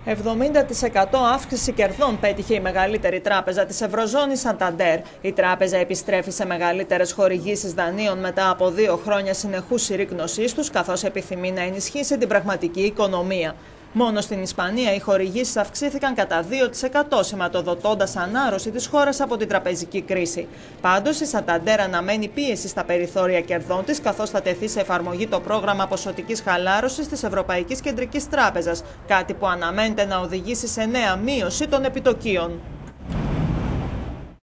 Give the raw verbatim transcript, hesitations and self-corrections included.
εβδομήντα τοις εκατό αύξηση κερδών πέτυχε η μεγαλύτερη τράπεζα της Ευρωζώνης Σανταντέρ. Η τράπεζα επιστρέφει σε μεγαλύτερες χορηγήσεις δανείων μετά από δύο χρόνια συνεχούς συρρίκνωσής τους, καθώς επιθυμεί να ενισχύσει την πραγματική οικονομία. Μόνο στην Ισπανία οι χορηγήσεις αυξήθηκαν κατά δύο τοις εκατό, σηματοδοτώντας ανάρρωση της χώρας από την τραπεζική κρίση. Πάντως, η Σανταντέρ αναμένει πίεση στα περιθώρια κερδών της, καθώς θα τεθεί σε εφαρμογή το πρόγραμμα ποσοτικής χαλάρωσης της Ευρωπαϊκής Κεντρικής Τράπεζας, κάτι που αναμένεται να οδηγήσει σε νέα μείωση των επιτοκίων.